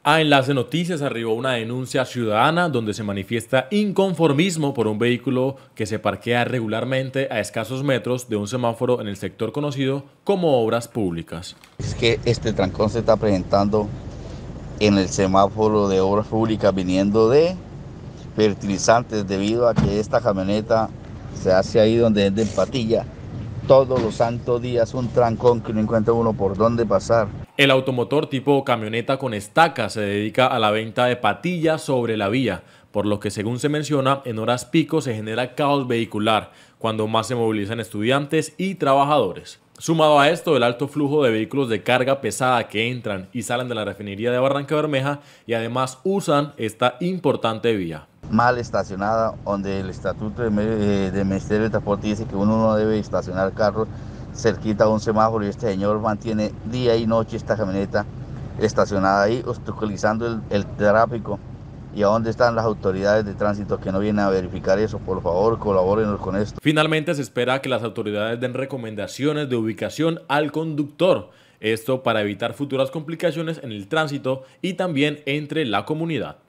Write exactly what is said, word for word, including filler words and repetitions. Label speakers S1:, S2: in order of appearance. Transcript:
S1: A Enlace Noticias arribó una denuncia ciudadana donde se manifiesta inconformismo por un vehículo que se parquea regularmente a escasos metros de un semáforo en el sector conocido como Obras Públicas.
S2: Es que este trancón se está presentando en el semáforo de Obras Públicas viniendo de fertilizantes debido a que esta camioneta se hace ahí donde es de Patilla. Todos los santos días un trancón que no encuentra uno por dónde pasar.
S1: El automotor tipo camioneta con estaca se dedica a la venta de patillas sobre la vía, por lo que según se menciona, en horas pico se genera caos vehicular, cuando más se movilizan estudiantes y trabajadores. Sumado a esto, el alto flujo de vehículos de carga pesada que entran y salen de la refinería de Barranca Bermeja y además usan esta importante vía.
S2: Mal estacionada, donde el estatuto del Ministerio de Transporte dice que uno no debe estacionar carros cerquita a un semáforo, y este señor mantiene día y noche esta camioneta estacionada ahí, obstaculizando el, el tráfico. ¿Y a dónde están las autoridades de tránsito que no vienen a verificar eso? Por favor, colabórenos con esto.
S1: Finalmente se espera que las autoridades den recomendaciones de ubicación al conductor, esto para evitar futuras complicaciones en el tránsito y también entre la comunidad.